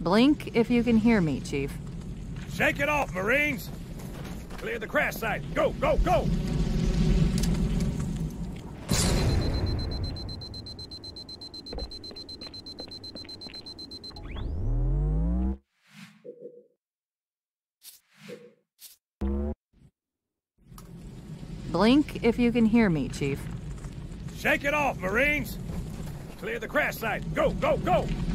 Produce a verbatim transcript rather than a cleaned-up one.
Blink if you can hear me, Chief. Shake it off, Marines! Clear the crash site. Go, go, go! Blink if you can hear me, Chief. Shake it off, Marines! Clear the crash site. Go, go, go!